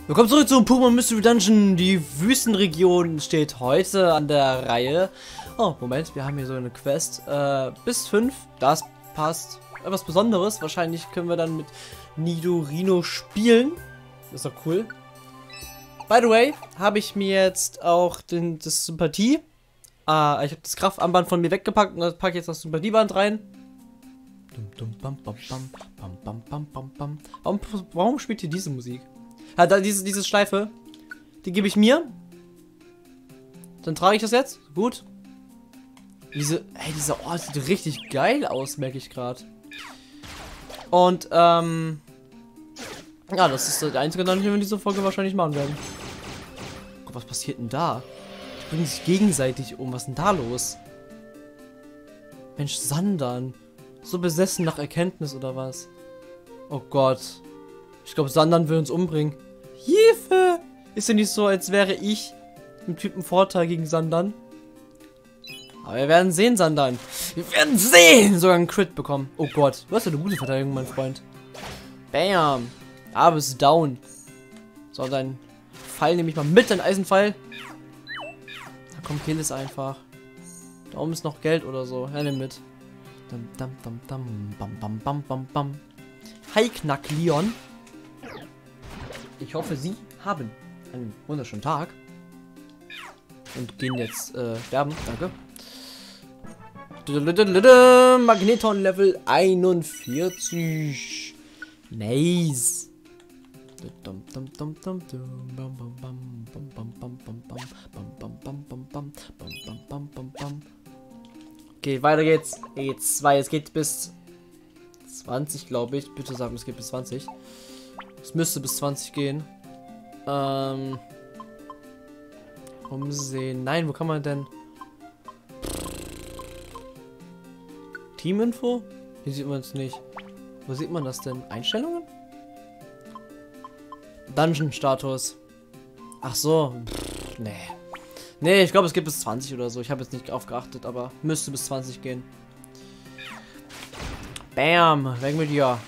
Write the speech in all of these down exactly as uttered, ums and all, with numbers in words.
Willkommen zurück zum Pokémon Mystery Dungeon. Die Wüstenregion steht heute an der Reihe. Oh, Moment, wir haben hier so eine Quest. Äh, bis fünf, das passt. Etwas Besonderes. Wahrscheinlich können wir dann mit Nidorino spielen. Das ist doch cool. By the way, habe ich mir jetzt auch den, das Sympathie. Ah, ich habe das Kraftarmband von mir weggepackt und das packe jetzt das Sympathieband rein. Warum, warum spielt hier diese Musik? Ja, da diese, diese Schleife, die gebe ich mir. Dann trage ich das jetzt. Gut. Diese, ey, dieser Ort sieht richtig geil aus, merke ich gerade. Und, ähm, ja, das ist der einzige Dungeon, den wir in dieser Folge wahrscheinlich machen werden. Gott, was passiert denn da? Die bringen sich gegenseitig um. Was ist denn da los? Mensch, Sandan. So besessen nach Erkenntnis oder was? Oh Gott. Ich glaube, Sandan will uns umbringen. Hilfe! Ist ja nicht so, als wäre ich mit Typen Vorteil gegen Sandan. Aber wir werden sehen, Sandan. Wir werden sehen! Sogar einen Crit bekommen. Oh Gott. Du hast ja eine gute Verteidigung, mein Freund. Bam. Aber bist down. So, dein Pfeil nehme ich mal mit, dein Eisenpfeil. Da komm, kill es einfach. Da oben ist noch Geld oder so. Ja, nimm mit. Dum, dum, dum, dum, bam, bam, bam, bam, bam. Hi, Knack Leon. Ich hoffe, Sie haben einen wunderschönen Tag. Und gehen jetzt äh, sterben. Danke. Magneton Level einundvierzig. Nice. Okay, weiter geht's. E zwei, es geht bis zwanzig, glaube ich. Bitte sagen, es geht bis zwanzig. Es müsste bis zwanzig gehen. Ähm. Umsehen. Nein, wo kann man denn? Teaminfo? Hier sieht man es nicht. Wo sieht man das denn? Einstellungen? Dungeon-Status. Ach so. Pff, nee. Nee, ich glaube, es geht bis zwanzig oder so. Ich habe jetzt nicht drauf geachtet, aber müsste bis zwanzig gehen. Bam. Weg mit dir.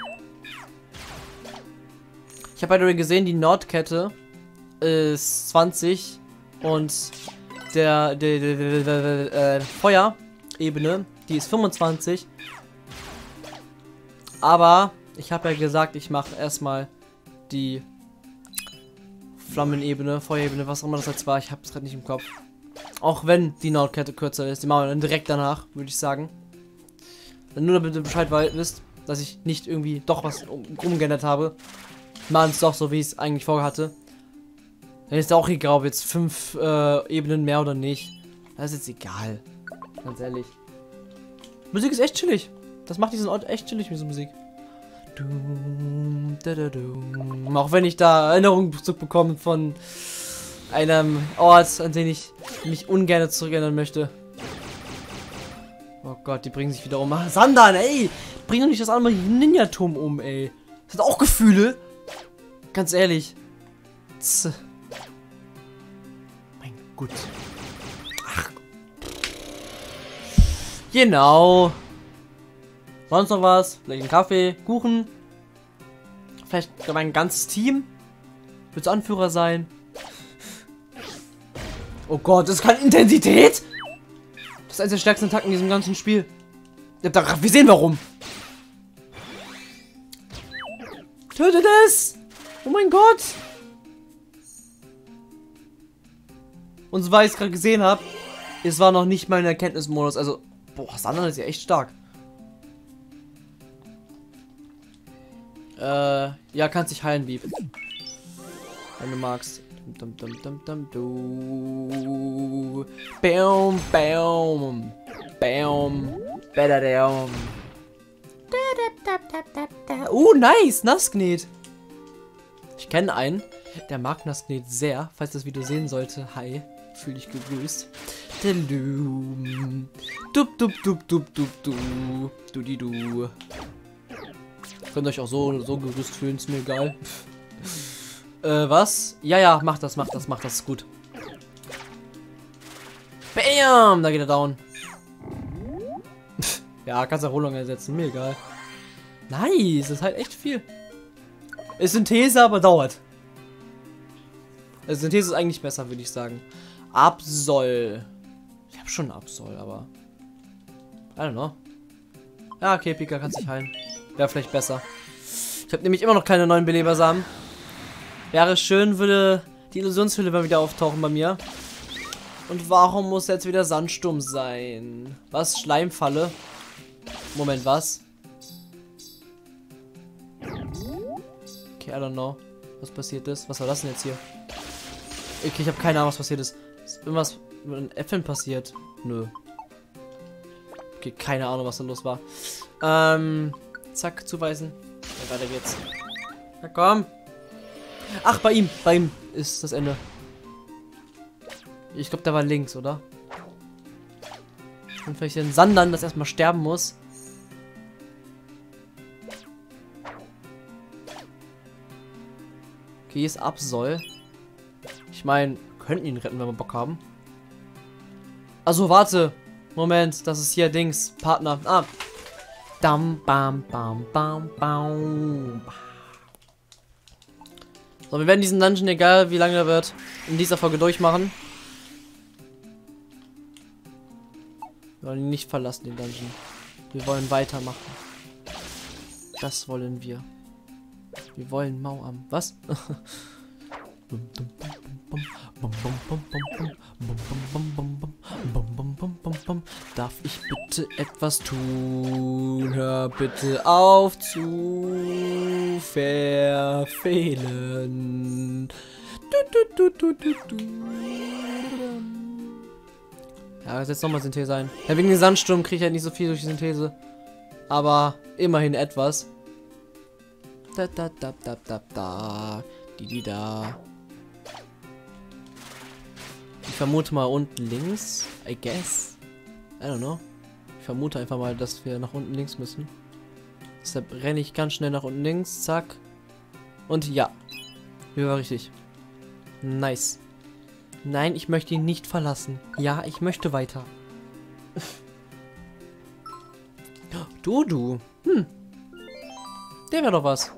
Ich habe halt gesehen, die Nordkette ist zwanzig und der, der, der, der, der, der äh, Feuerebene, die ist fünfundzwanzig. Aber ich habe ja gesagt, ich mache erstmal die Flammenebene, Feuerebene, was auch immer das jetzt war. Ich habe es gerade nicht im Kopf. Auch wenn die Nordkette kürzer ist, die machen wir dann direkt danach, würde ich sagen. Nur damit ihr Bescheid wisst, dass ich nicht irgendwie doch was umgeändert habe. Machen es doch so, wie ich es eigentlich vorhatte. Dann ist auch egal, ob jetzt fünf äh, Ebenen mehr oder nicht. Das ist jetzt egal. Ganz ehrlich. Musik ist echt chillig. Das macht diesen Ort echt chillig, diese Musik. Auch wenn ich da Erinnerungen zurückbekomme von einem Ort, an den ich mich ungern zurückerinnern möchte. Oh Gott, die bringen sich wieder um. Sandan, ey! Bring doch nicht das andere Ninja-Turm um, ey. Das hat auch Gefühle. Ganz ehrlich. Z mein Gott. Ach. Genau. Sonst noch was? Vielleicht ein Kaffee, Kuchen. Vielleicht mein ganzes Team. Willst du Anführer sein? Oh Gott, das ist keine Intensität? Das ist eines der stärksten Attacken in diesem ganzen Spiel. Ja, da, wir sehen warum. Tötet es! Oh mein Gott! Und so, weil ich es gerade gesehen habe, es war noch nicht mein Erkenntnismodus. Also, boah, Sandan ist ja echt stark. Äh, ja, kannst dich heilen, Bieb. Wenn du magst. Dum, dum, dum, dum, du. Bam, bam. Bam. Badadam. Oh, nice! Nasknet. Ich kenne einen, der mag Nasknet sehr. Falls das Video sehen sollte, hi. Fühl dich gegrüßt. Dup, dup, dup, dup, dup, du. Du, die, du. Könnt euch auch so, so gegrüßt fühlen, ist mir egal. äh, was? Ja, ja, mach das, mach das, mach das, ist gut. Bam! Da geht er down. Ja, kannst Erholung ersetzen, mir egal. Nice, das ist halt echt viel. Ist Synthese, aber dauert. Also Synthese ist eigentlich besser, würde ich sagen. Absol. Ich habe schon Absol, aber... I don't know. Ja, okay, Pika kann sich heilen. Wäre vielleicht besser. Ich habe nämlich immer noch keine neuen Belebersamen. Wäre schön, würde die Illusionshülle mal wieder auftauchen bei mir. Und warum muss jetzt wieder Sandsturm sein? Was? Schleimfalle? Moment, was? Okay, I don't know. Was passiert ist? Was war das denn jetzt hier? Okay, ich habe keine Ahnung, was passiert ist. Ist irgendwas mit den Äpfeln passiert? Nö. Okay, keine Ahnung, was da los war. Ähm, zack, zuweisen. Ja, weiter geht's. Na komm. Ach, bei ihm. Bei ihm ist das Ende. Ich glaube, der war links, oder? Und vielleicht den Sandern, das erstmal sterben muss. Okay, hier ist Absol. Ich meine, könnten ihn retten, wenn wir Bock haben. Also warte. Moment, das ist hier Dings. Partner. Ah. Dam, bam, bam, bam, bam. So, wir werden diesen Dungeon, egal wie lange er wird, in dieser Folge durchmachen. Wir wollen ihn nicht verlassen, den Dungeon. Wir wollen weitermachen. Das wollen wir. Wir wollen Mauam. Was? Darf ich bitte etwas tun? Hör bitte auf zu verfehlen. Ja, das ist jetzt nochmal Synthese sein. Ja, wegen dem Sandsturm kriege ich halt nicht so viel durch die Synthese. Aber immerhin etwas. Da da da da da da. Die die da. Ich vermute mal unten links. I guess. I don't know. Ich vermute einfach mal, dass wir nach unten links müssen. Deshalb renne ich ganz schnell nach unten links. Zack. Und ja. Hier war richtig. Nice. Nein, ich möchte ihn nicht verlassen. Ja, ich möchte weiter. Du, du. Hm. Der wäre doch was.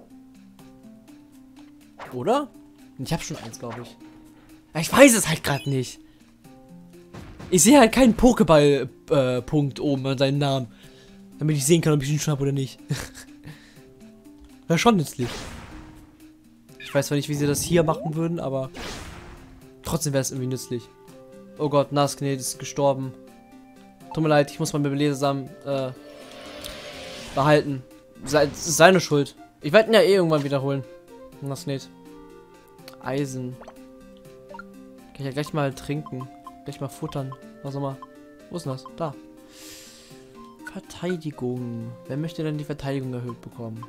Oder? Ich habe schon eins, glaube ich. Ich weiß es halt gerade nicht. Ich sehe halt keinen Pokéball-Punkt äh, oben an seinem Namen. Damit ich sehen kann, ob ich ihn schon habe oder nicht. Wäre schon nützlich. Ich weiß zwar nicht, wie sie das hier machen würden, aber trotzdem wäre es irgendwie nützlich. Oh Gott, Nasknet ist gestorben. Tut mir leid, ich muss mein Belebersamen äh, behalten. Se es ist seine Schuld. Ich werde ihn ja eh irgendwann wiederholen. Nasknet. Eisen. Kann ich ja gleich mal trinken. Gleich mal futtern. Was auch immer. Wo ist denn das? Da. Verteidigung. Wer möchte denn die Verteidigung erhöht bekommen?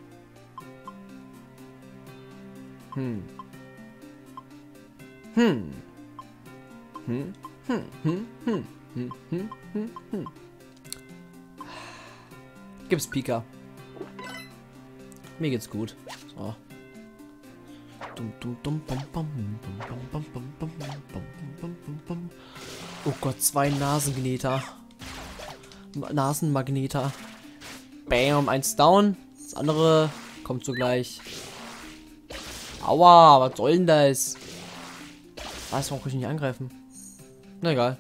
Hm. Hm. Hm. Hm. Hm. Hm. Hm. Hm. Hm. Hm. Gibt's Pika. Mir geht's gut. So. Oh Gott, zwei Nasengneter. Nasenmagneter. Bam, eins down. Das andere kommt sogleich. Aua, was soll denn das? Was, warum kann ich nicht angreifen? Na egal.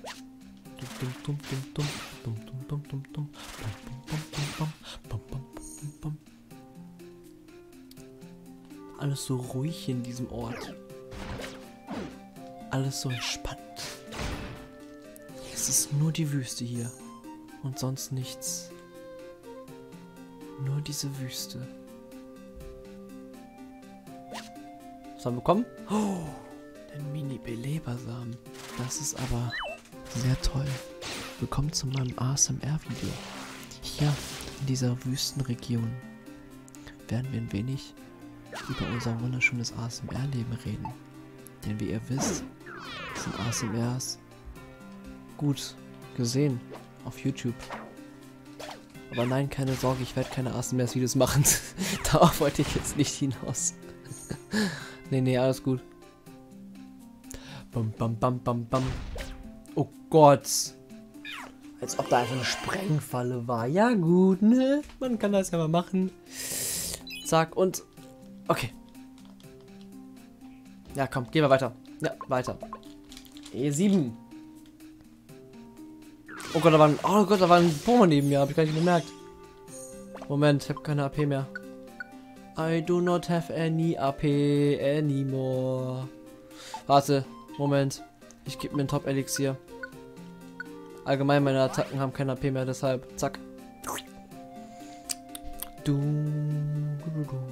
Alles so ruhig in diesem Ort. Alles so entspannt. Es ist nur die Wüste hier. Und sonst nichts. Nur diese Wüste. Was haben wir bekommen? Oh, ein Mini-Belebersamen. Das ist aber sehr toll. Willkommen zu meinem A S M R-Video. Hier in dieser Wüstenregion werden wir ein wenig über unser wunderschönes A S M R-Leben reden. Denn wie ihr wisst, sind A S M Rs gut gesehen auf YouTube. Aber nein, keine Sorge, ich werde keine A S M R-Videos machen. Darauf wollte ich jetzt nicht hinaus. Nee, nee, alles gut. Bam, bam, bam, bam, bam. Oh Gott. Als ob da einfach eine Sprengfalle war. Ja gut, ne? Man kann das ja mal machen. Zack und... Okay. Ja, komm, gehen wir weiter. Ja, weiter. E sieben. Oh Gott, da war ein, oh Gott, da war ein Pokémon neben mir. Hab ich gar nicht gemerkt. Moment, ich habe keine A P mehr. I do not have any A P anymore. Warte, Moment. Ich gebe mir einen Top-Elixier. Allgemein, meine Attacken haben keine A P mehr, deshalb, zack. Du, du, du.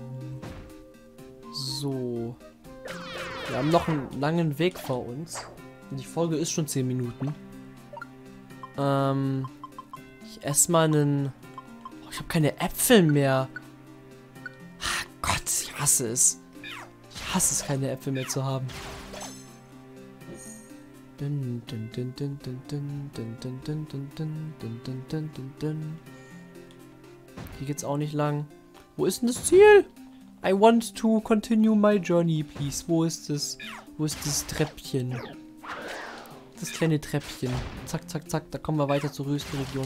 So. Wir haben noch einen langen Weg vor uns. Und die Folge ist schon zehn Minuten. Ähm. Ich esse mal einen. Oh, ich habe keine Äpfel mehr. Ach Gott, ich hasse es. Ich hasse es, keine Äpfel mehr zu haben. Dun, dun, dun, dun, dun, dun, dun, dun, dun, dun, dun, dun, dun, dun, dun. Hier geht's auch nicht lang. Wo ist denn das Ziel? I want to continue my journey, please. Wo ist das? Wo ist das Treppchen? Das kleine Treppchen. Zack, zack, zack. Da kommen wir weiter zur Wüstenregion.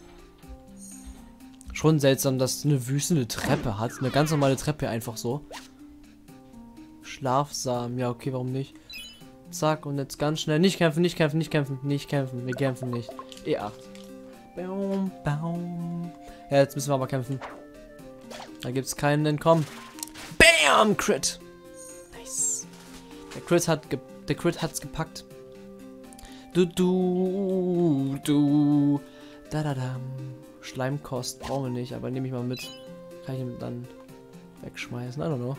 Schon seltsam, dass eine Wüste eine Treppe hat. Eine ganz normale Treppe einfach so. Schlafsamen. Ja, okay, warum nicht? Zack, und jetzt ganz schnell. Nicht kämpfen, nicht kämpfen, nicht kämpfen, nicht kämpfen. Wir kämpfen nicht. E acht. Baum, baum. Ja, jetzt müssen wir aber kämpfen. Da gibt es keinen Entkommen. Bam! Crit! Nice. Der Crit hat ge der Crit hat's gepackt. Du, du, du. Da, da, da. Schleimkost brauchen wir nicht, aber nehme ich mal mit. Kann ich ihn dann wegschmeißen? I don't know.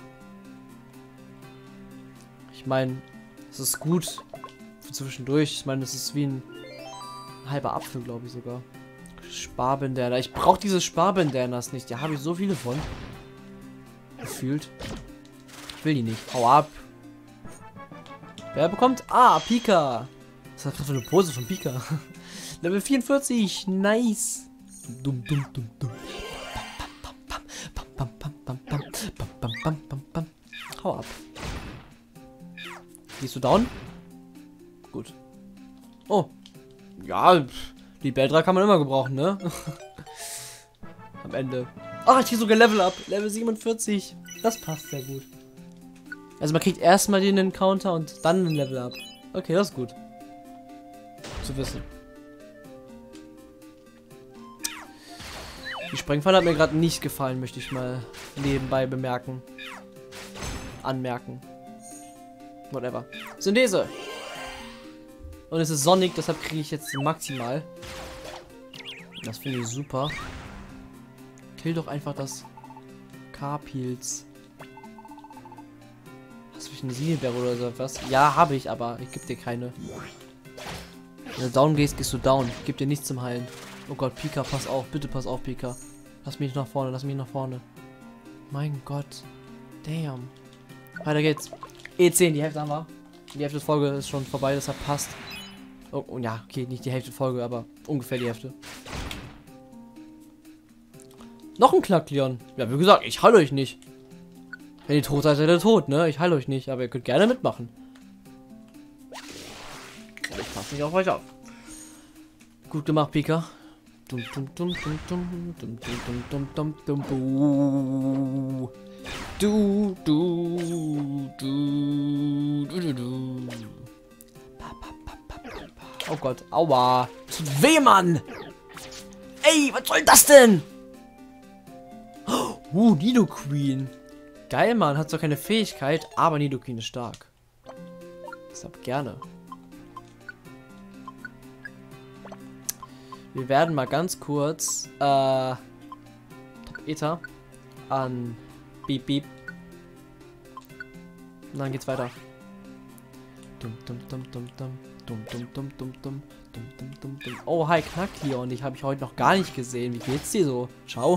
Ich meine, es ist gut für zwischendurch. Ich meine, es ist wie ein halber Apfel, glaube ich sogar. Sparbandana. Ich brauche diese Sparbandanas nicht. Da habe ich so viele von. Gefühlt. Ich will die nicht. Hau ab. Wer bekommt? Ah, Pika. Was ist das für eine Pose von Pika? Level vierundvierzig. Nice. Dum, dum, dum, dum. Hau ab. Gehst du down? Gut. Oh. Ja, die Beldra kann man immer gebrauchen, ne? Am Ende. Ach, ich krieg sogar Level up. Level siebenundvierzig. Das passt sehr gut. Also man kriegt erstmal den Encounter und dann ein Level up. Okay, das ist gut. Zu wissen. Die Sprengfalle hat mir gerade nicht gefallen, möchte ich mal nebenbei bemerken. Anmerken. Whatever. Synthese. Und es ist sonnig, deshalb kriege ich jetzt maximal. Das finde ich super. Kill doch einfach das K-Pilz. Hast du eine Siegelbeere oder so etwas? Ja, habe ich, aber ich gebe dir keine. Wenn du down gehst, gehst du down. Ich gebe dir nichts zum Heilen. Oh Gott, Pika, pass auf. Bitte pass auf, Pika. Lass mich nach vorne, lass mich nach vorne. Mein Gott. Damn. Weiter geht's. E zehn, die Hälfte haben wir. Die Hälfte der Folge ist schon vorbei, deshalb passt. Oh, oh ja, okay, nicht die Hälfte der Folge, aber ungefähr die Hälfte. Noch ein Knackleon. Ja, wie gesagt, ich heile euch nicht. Wenn ihr tot seid, seid ihr tot, ne? Ich heile euch nicht, aber ihr könnt gerne mitmachen. Aber ich passe nicht auf euch auf. Gut gemacht, Pika. Dum dum dum dum dum dum dum dum dum dum dum. Du, du, du, du, du, du. Oh Gott, aua. Tut weh, Mann. Ey, was soll das denn? Uh, Nidoqueen. Geil, Mann. Hat zwar keine Fähigkeit, aber Nidoqueen ist stark. Deshalb gerne. Wir werden mal ganz kurz äh, Top Ether an Beep Beep. Und dann geht's weiter. Dum dum dum dum dum dum dum dum dum dum dum dum dum. Oh, hi Knackleon, dich habe ich heute noch gar nicht gesehen. Wie geht's dir so? Ciao.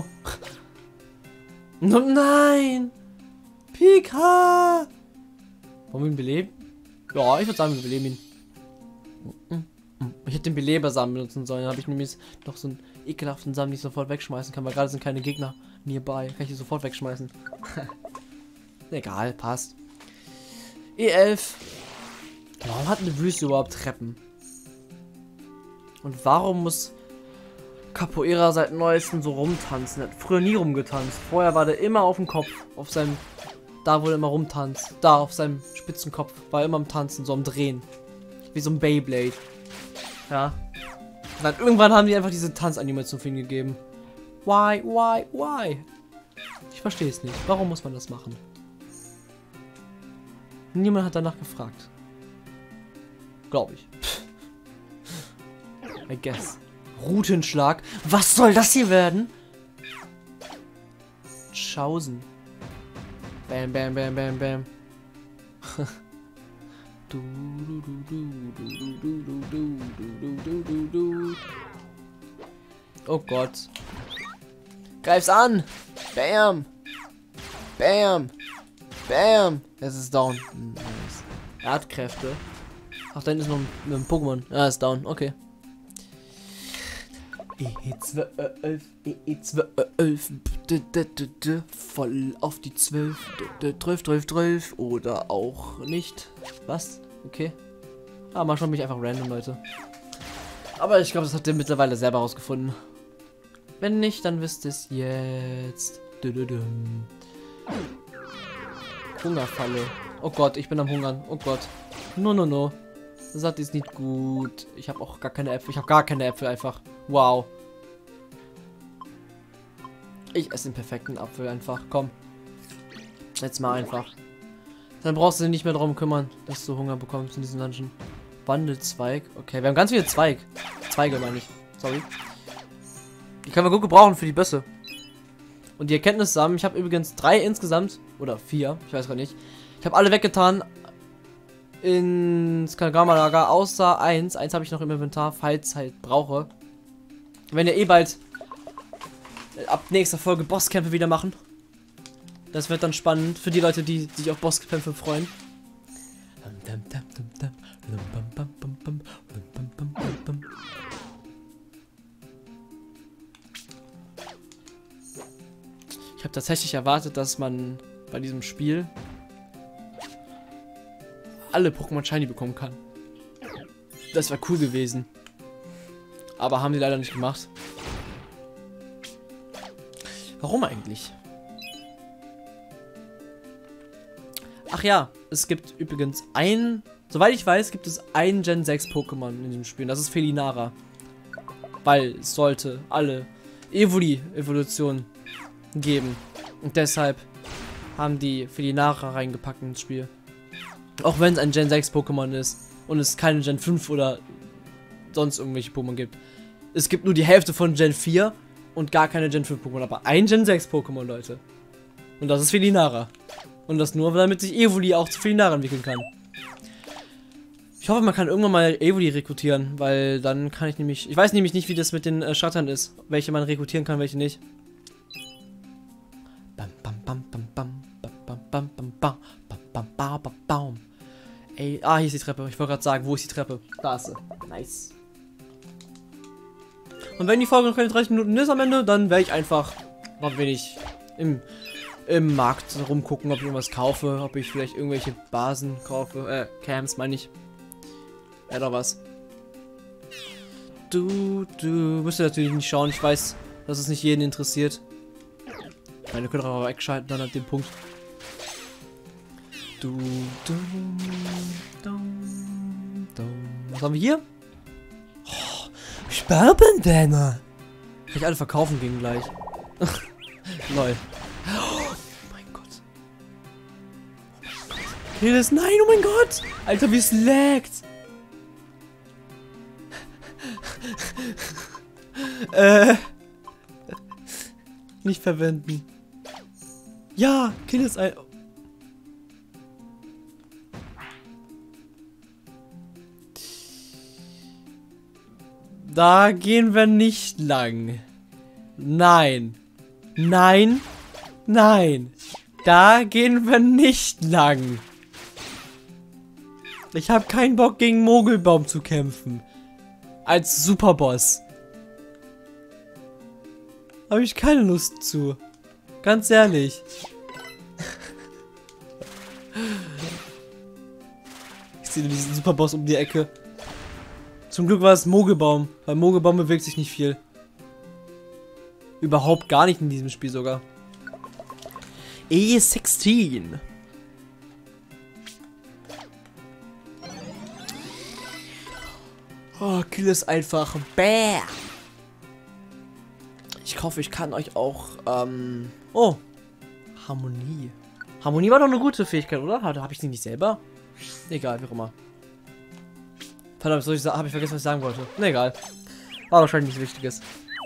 Oh nein! Pika! Wollen wir ihn beleben? Ja, ich würde sagen, wir beleben ihn. Ich hätte den Belebersamen benutzen sollen. Dann habe ich nämlich noch so einen ekelhaften Samen, den ich sofort wegschmeißen kann, weil gerade sind keine Gegner nearby. Kann ich die sofort wegschmeißen. Egal, passt. E elf. Warum hat eine Wüste überhaupt Treppen? Und warum muss Capoeira seit neuestem so rumtanzen? Er hat früher nie rumgetanzt. Vorher war der immer auf dem Kopf. Auf seinem Da, wo er immer rumtanzt. Da, auf seinem Spitzenkopf. War er immer am Tanzen, so am Drehen. Wie so ein Beyblade. Ja. Und dann irgendwann haben die einfach diese Tanzanimation für ihn gegeben. Why, why, why? Ich verstehe es nicht. Warum muss man das machen? Niemand hat danach gefragt. Glaube ich. I guess. Routenschlag. Was soll das hier werden? Schausen. Bam, bam, bam, bam, bam. Du, du, du, du, du, du, du, du, du, du, du, du. Oh Gott. Greif's an! Bam! Bam! Bam! Es ist down. Nice. Erdkräfte. Ach, da hinten ist noch ein, ein Pokémon. Ah, ist down. Okay. E zwölf, E zwölf, voll auf die zwölf, zwölf, zwölf, zwölf oder auch nicht. Was? Okay. Ah, manchmal bin ich einfach random, Leute. Aber ich glaube, das habt ihr mittlerweile selber rausgefunden. Wenn nicht, dann wisst ihr es jetzt. Hungerfalle. Oh Gott, ich bin am Hungern. Oh Gott. No, no, no. Das hat ist nicht gut. Ich habe auch gar keine Äpfel. Ich habe gar keine Äpfel einfach. Wow. Ich esse den perfekten Apfel einfach. Komm. Jetzt mal einfach. Dann brauchst du dich nicht mehr darum kümmern, dass du Hunger bekommst in diesem Dungeon. Wandelzweig. Okay, wir haben ganz viele Zweig. Zweige meine ich. Sorry. Die können wir gut gebrauchen für die Bösse. Und die Erkenntnis haben, ich habe übrigens drei insgesamt. Oder vier. Ich weiß gar nicht. Ich habe alle weggetan. Ins Kagama-Lager. Außer eins. Eins habe ich noch im Inventar, falls halt brauche. Wenn ihr eh bald ab nächster Folge Bosskämpfe wieder machen. Das wird dann spannend für die Leute, die sich auf Bosskämpfe freuen. Ich habe tatsächlich erwartet, dass man bei diesem Spiel alle Pokémon Shiny bekommen kann. Das wäre cool gewesen. Aber haben die leider nicht gemacht. Warum eigentlich? Ach ja, es gibt übrigens ein... Soweit ich weiß, gibt es ein Gen sechs Pokémon in diesem Spiel. Das ist Felinara. Weil es sollte alle Evoli-Evolutionen geben. Und deshalb haben die Felinara reingepackt ins Spiel. Auch wenn es ein Gen sechs Pokémon ist und es keine Gen fünf oder sonst irgendwelche Pokémon gibt. Es gibt nur die Hälfte von Gen vier und gar keine Gen fünf Pokémon, aber ein Gen sechs Pokémon, Leute. Und das ist Felinara. Und das nur, damit sich Evoli auch zu Felinara entwickeln kann. Ich hoffe, man kann irgendwann mal Evoli rekrutieren, weil dann kann ich nämlich... Ich weiß nämlich nicht, wie das mit den äh, Schattern ist. Welche man rekrutieren kann, welche nicht. Bam, bam, bam, bam, bam, bam, bam, bam, bam, bam, bam, bam, bam, bam. Ey, ah, hier ist die Treppe. Ich wollte gerade sagen, wo ist die Treppe? Da ist sie. Nice. Und wenn die Folge noch keine dreißig Minuten ist am Ende, dann werde ich einfach noch ein wenig im, im Markt rumgucken, ob ich irgendwas kaufe, ob ich vielleicht irgendwelche Basen kaufe, äh, Camps meine ich. Ja, doch was. Du, du, müsst ihr natürlich nicht schauen, ich weiß, dass es nicht jeden interessiert. Meine könnt ihr aber wegschalten dann an dem Punkt. Du, du, du, du. Was haben wir hier? Oh, Sperbendenner. Kann ich alle verkaufen gegen gleich. Lol. Oh mein Gott. Okay, das nein, oh mein Gott. Alter, wie es laggt. äh. Nicht verwenden. Ja, kill es ein. Da gehen wir nicht lang. Nein. Nein. Nein. Da gehen wir nicht lang. Ich habe keinen Bock, gegen Mogelbaum zu kämpfen. Als Superboss. Habe ich keine Lust zu. Ganz ehrlich. Ich sehe diesen Superboss um die Ecke. Zum Glück war es Mogelbaum, weil Mogelbaum bewegt sich nicht viel. Überhaupt gar nicht in diesem Spiel sogar. E sechzehn. Oh, Kill ist einfach. Bäh. Ich hoffe, ich kann euch auch, ähm... Oh. Harmonie. Harmonie war doch eine gute Fähigkeit, oder? Habe ich die nicht selber? Egal, wie auch immer. Verdammt, soll ich sagen? Habe ich vergessen, was ich sagen wollte. Ne, egal. War wahrscheinlich nichts Wichtiges.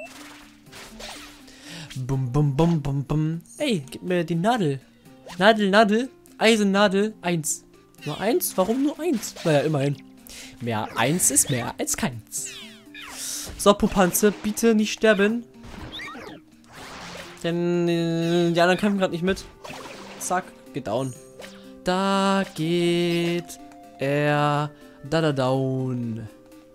Bum, bum, bum, bum, bum. Ey, gib mir die Nadel. Nadel, Nadel. Eisennadel. Eins. Nur eins? Warum nur eins? Naja, immerhin. Mehr eins ist mehr als keins. So, Pupanze, bitte nicht sterben. Denn äh, die anderen kämpfen gerade nicht mit. Zack, geht down. Da geht er da da down.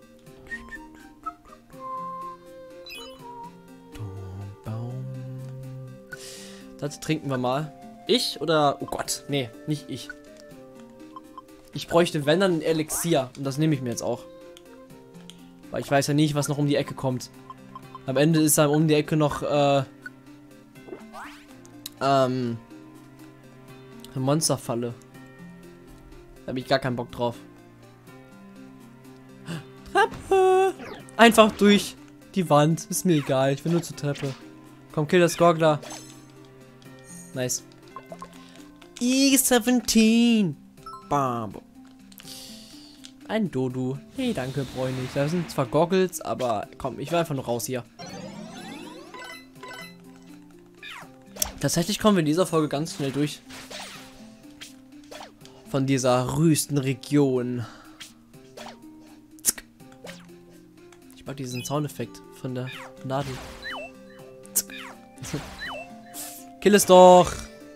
Das trinken wir mal. Ich oder... Oh Gott, nee, nicht ich. Ich bräuchte, wenn dann, ein Elixier. Und das nehme ich mir jetzt auch. Weil ich weiß ja nicht, was noch um die Ecke kommt. Am Ende ist dann um die Ecke noch, äh... Ähm... eine Monsterfalle. Da habe ich gar keinen Bock drauf. Treppe! Einfach durch die Wand. Ist mir egal. Ich will nur zur Treppe. Komm, kill das Gorgler. Nice. E siebzehn. Bam. Ein Dodo. Nee, danke, brauche ich nicht. Da sind zwar Goggles, aber komm, ich will einfach nur raus hier. Tatsächlich kommen wir in dieser Folge ganz schnell durch. Von dieser rüsten Region. Ich mag diesen Soundeffekt von der Nadel. Kill es doch!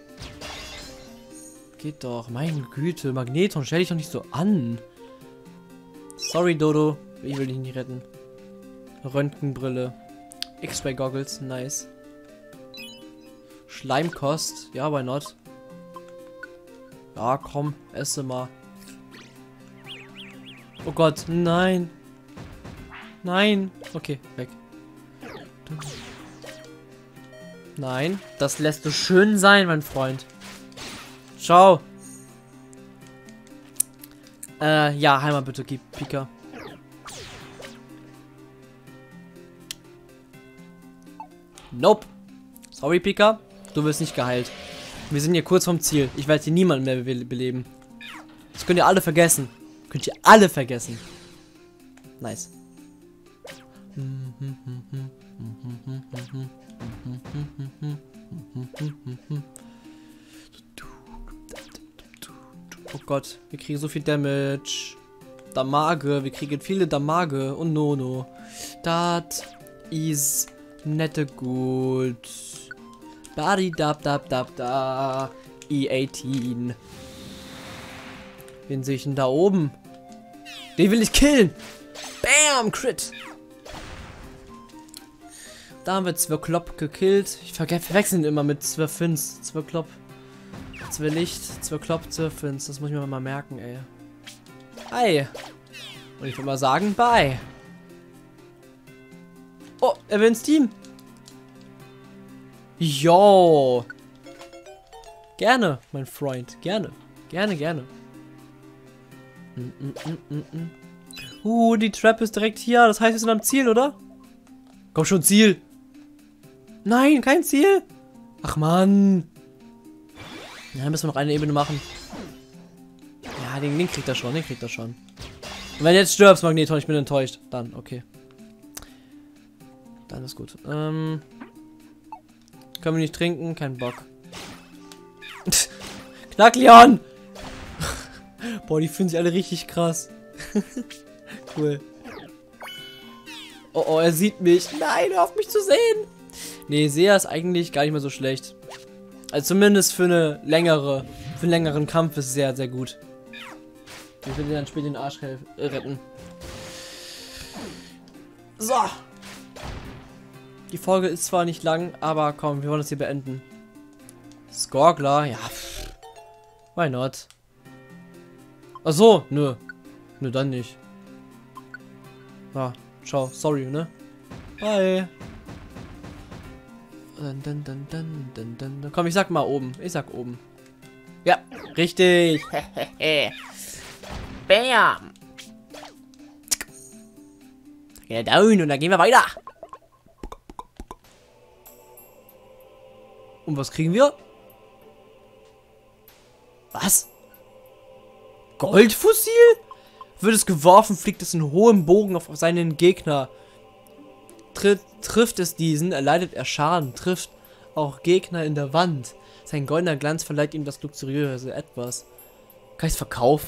Geht doch, meine Güte, Magneton, stell dich doch nicht so an. Sorry, Dodo, ich will dich nicht retten. Röntgenbrille. X-Ray Goggles, nice. Schleimkost, ja, why not? Ja, komm, esse mal. Oh Gott, nein. Nein. Okay, weg. Nein, das lässt du schön sein, mein Freund. Ciao. Äh, ja, Heimat bitte, gib Pika. Nope. Sorry, Pika. Du wirst nicht geheilt. Wir sind hier kurz vom Ziel. Ich werde hier niemanden mehr be beleben. Das könnt ihr alle vergessen. Könnt ihr alle vergessen. Nice. Oh Gott, wir kriegen so viel Damage. Damage, wir kriegen viele Damage und Nono. Das ist nette gut. Body dab dab dab da. E achtzehn. Wen sehe ich denn da oben? Den will ich killen. Bam, Crit. Da haben wir Zwirklopp gekillt. Ich ver verwechsel ihn immer mit Zwirfins. Zwirklopp. Zwirlicht, Zwirklopp, Zwirfins. Das muss ich mir mal merken, ey. Hi. Und ich würde mal sagen, bye. Oh, er will ins Team. Jo. Gerne, mein Freund. Gerne. Gerne, gerne. Mm, mm, mm, mm, mm. Uh, die Trap ist direkt hier. Das heißt, wir sind am Ziel, oder? Komm schon, Ziel. Nein, kein Ziel. Ach, Mann. Ja, dann müssen wir noch eine Ebene machen. Ja, den, den kriegt er schon. Den kriegt er schon. Und wenn du jetzt stirbst, Magneton, ich bin enttäuscht. Dann, okay. Dann ist gut. Ähm... Können wir nicht trinken? Kein Bock. Knackleon! Boah, die fühlen sich alle richtig krass. Cool. Oh, oh, er sieht mich. Nein, hör auf mich zu sehen. Nee, Sea ist eigentlich gar nicht mehr so schlecht. Also zumindest für eine längere, für einen längeren Kampf ist es sehr, sehr gut. Ich will dir dann später den Arsch retten. So. Die Folge ist zwar nicht lang, aber komm, wir wollen das hier beenden. Skorgler, ja. Why not? Ach so, nö. Nö, dann nicht. Ja, ciao, sorry, ne? Bye. Dun, dun, dun, dun, dun, dun. Komm, ich sag mal oben. Ich sag oben. Ja, richtig. Bam. Ja, down und dann gehen wir weiter. Und was kriegen wir? Was? Goldfossil? Wird es geworfen, fliegt es in hohem Bogen auf seinen Gegner. Tritt, trifft es diesen, erleidet er Schaden, trifft auch Gegner in der Wand. Sein goldener Glanz verleiht ihm das luxuriöse Etwas. Kann ich es verkaufen?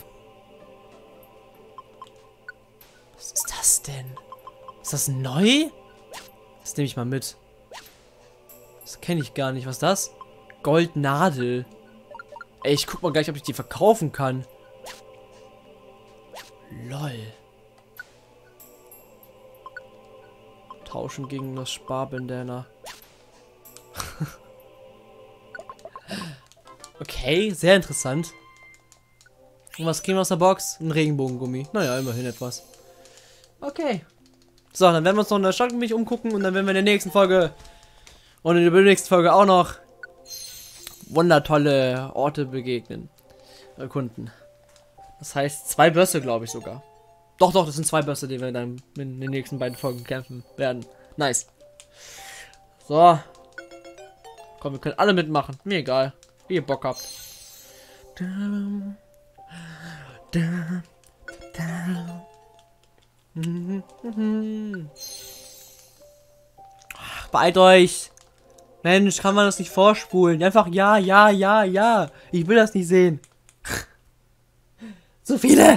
Was ist das denn? Ist das neu? Das nehme ich mal mit. Das kenne ich gar nicht. Was ist das? Goldnadel. Ey, ich guck mal gleich, ob ich die verkaufen kann. Lol. Tauschen gegen das Sparbandana. Okay, sehr interessant. Und was kriegen wir aus der Box? Ein Regenbogengummi. Naja, immerhin etwas. Okay. So, dann werden wir uns noch in der Stadt mich umgucken und dann werden wir in der nächsten Folge und in der nächsten Folge auch noch wundertolle Orte begegnen. Erkunden. Das heißt, zwei Bösse, glaube ich sogar. Doch, doch, das sind zwei Bösse, die wir dann in den nächsten beiden Folgen kämpfen werden. Nice. So. Komm, wir können alle mitmachen. Mir egal. Wie ihr Bock habt. Ach, beeilt euch. Mensch, kann man das nicht vorspulen? Einfach ja, ja, ja, ja. Ich will das nicht sehen. So viele.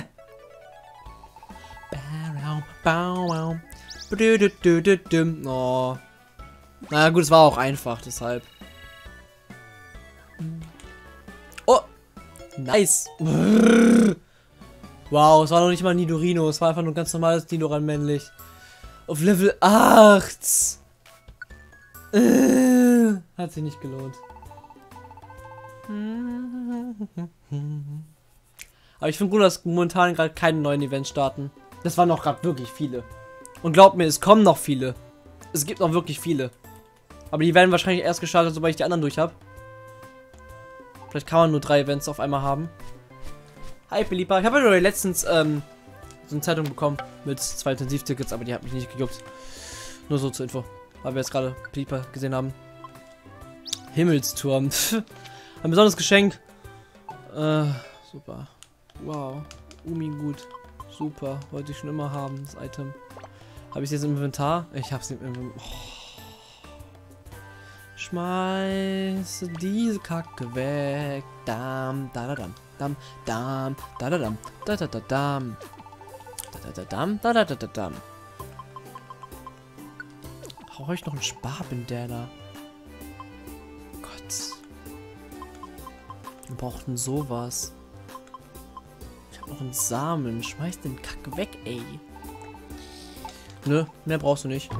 Oh. Na gut, es war auch einfach, deshalb. Oh, nice. Wow, es war noch nicht mal ein Nidorino, es war einfach nur ein ganz normales Nidoran männlich. Auf Level acht. Äh, hat sich nicht gelohnt. Aber ich finde gut, dass momentan gerade keine neuen Events starten. Das waren noch gerade wirklich viele. Und glaubt mir, es kommen noch viele. Es gibt noch wirklich viele. Aber die werden wahrscheinlich erst gestartet, sobald ich die anderen durch habe. Vielleicht kann man nur drei Events auf einmal haben. Hi, Philippa. Ich habe ja letztens ähm, so eine Zeitung bekommen mit zwei Intensivtickets, aber die hat mich nicht gejuckt. Nur so zur Info. Weil wir jetzt gerade Philippa gesehen haben. Himmelsturm. Ein besonderes Geschenk. Äh, super. Wow. Umi gut. Super. Wollte ich schon immer haben, das Item. Habe ich es jetzt im Inventar? Ich habe es im Inventar. Oh. Schmeiße diese Kacke weg. Dam, da da dam. Dam, dam, da da dam. Da da da dam. Da da da dam, da da da da dam. Brauche ich noch einen Sparbandana? Gott. Wir brauchten sowas. Ich habe noch einen Samen. Schmeiß den Kack weg, ey. Nö, mehr brauchst du nicht.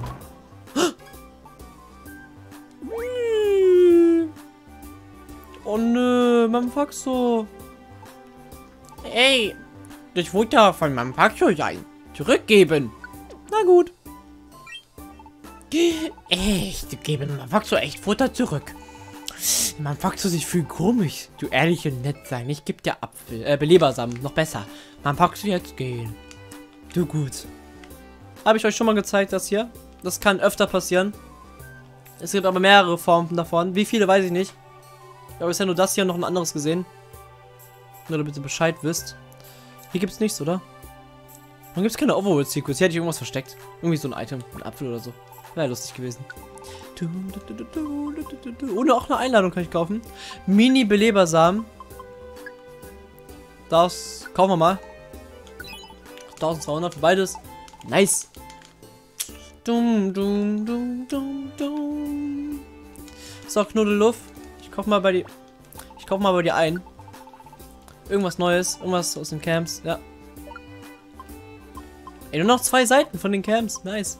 Oh nö, Manfaxo. Ey, das Futter von Manfaxo sein. Zurückgeben. Na gut. Echt, du gebe Manfaxo echt Futter zurück. Manfaxo sich fühlt komisch. Du ehrlich und nett sein. Ich geb dir Apfel, äh, Belebersamen. Noch besser. Manfaxo jetzt gehen. Du gut. Habe ich euch schon mal gezeigt, das hier. Das kann öfter passieren. Es gibt aber mehrere Formen davon. Wie viele, weiß ich nicht. Ich habe bisher nur das hier und noch ein anderes gesehen. Nur damit ihr Bescheid wisst. Hier gibt es nichts, oder? Warum gibt es keine Overworld-Secrets? Hier hätte ich irgendwas versteckt. Irgendwie so ein Item. Ein Apfel oder so. Wäre lustig gewesen. Ohne auch eine Einladung kann ich kaufen. Mini-Belebersamen. Das kaufen wir mal. eintausendzweihundert für beides. Nice. Dum, dum, dum, dum, dum. So, Knuddelluft. Ich kauf mal bei dir. Ich kauf mal bei dir ein. Irgendwas Neues. Irgendwas aus den Camps. Ja. Ey, nur noch zwei Seiten von den Camps. Nice.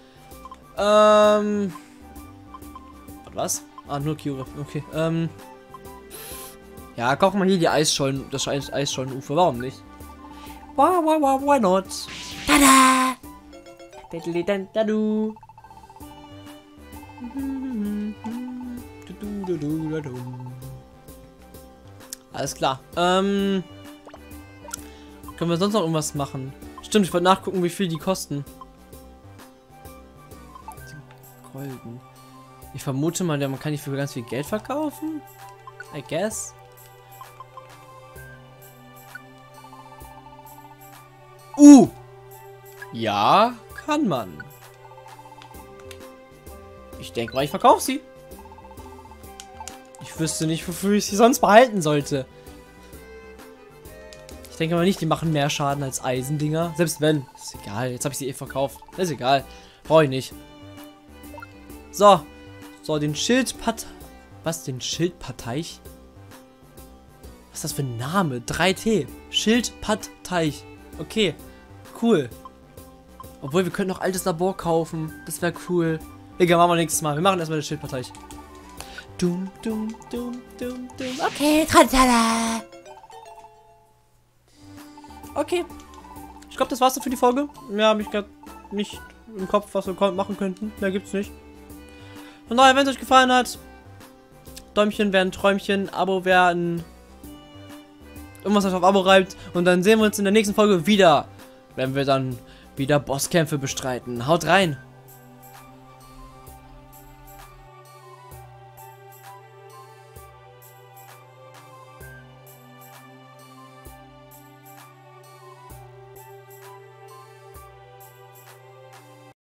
Ähm. Was? Ah, nur Kyure. Okay. Ähm. Ja, kauf mal hier die Eisschollen. Das Eis Eisschollenufer. Warum nicht? Why, why, why, why not? Tada! Du. Alles klar. Ähm. Können wir sonst noch irgendwas machen? Stimmt, ich wollte nachgucken, wie viel die kosten. golden. Ich vermute mal, man kann die für ganz viel Geld verkaufen. I guess. Uh! Ja, kann man. Ich denke mal, ich verkaufe sie. Ich wüsste nicht, wofür ich sie sonst behalten sollte. Ich denke mal nicht, die machen mehr Schaden als Eisendinger. Selbst wenn. Ist egal. Jetzt habe ich sie eh verkauft. Ist egal. Brauche ich nicht. So. So, den Schildpat... Was? Den Schildparteich? Was ist das für ein Name? drei T. Schildparteich. Okay. Cool. Obwohl, wir könnten noch altes Labor kaufen. Das wäre cool. Egal, machen wir nächstes Mal. Wir machen erstmal den Schildparteich. Dum, dum, dum, dum, dum. Okay, tada. Okay. Ich glaube, das war's dann für die Folge. Mehr habe ich gerade nicht im Kopf, was wir machen könnten. Mehr gibt's nicht. Von daher, wenn es euch gefallen hat, Däumchen wäre ein Träumchen, Abo wäre ein... Irgendwas, was auf Abo reibt. Und dann sehen wir uns in der nächsten Folge wieder, wenn wir dann wieder Bosskämpfe bestreiten. Haut rein!